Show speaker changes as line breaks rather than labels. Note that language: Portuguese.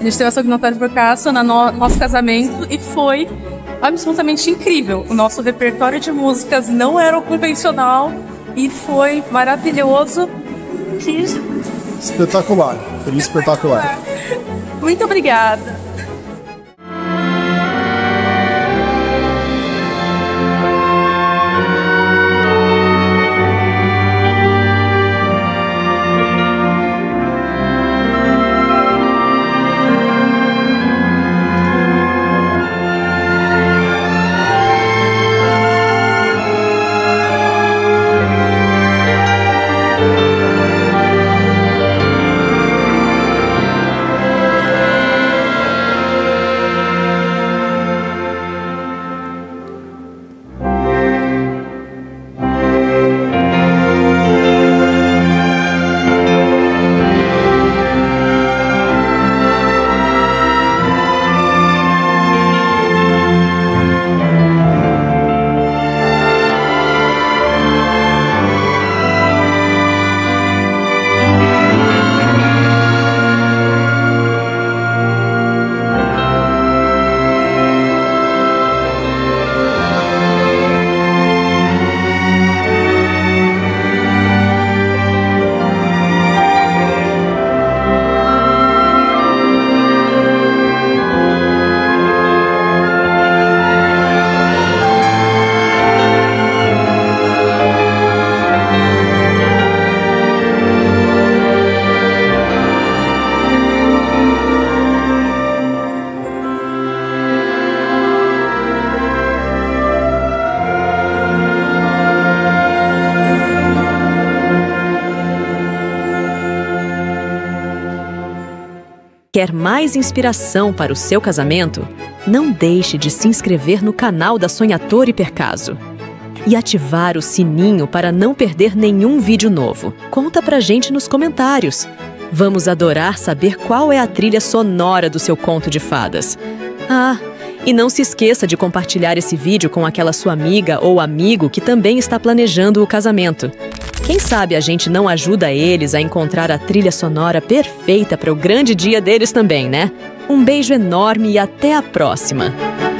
A gente teve essa Natália Picasso no nosso casamento e foi absolutamente incrível. O nosso repertório de músicas não era o convencional e foi maravilhoso.
Espetacular, foi espetacular.
Muito obrigada.
Quer mais inspiração para o seu casamento? Não deixe de se inscrever no canal da Sonhatori Percaso e ativar o sininho para não perder nenhum vídeo novo. Conta pra gente nos comentários. Vamos adorar saber qual é a trilha sonora do seu conto de fadas. Ah, e não se esqueça de compartilhar esse vídeo com aquela sua amiga ou amigo que também está planejando o casamento. Quem sabe a gente não ajuda eles a encontrar a trilha sonora perfeita para o grande dia deles também, né? Um beijo enorme e até a próxima!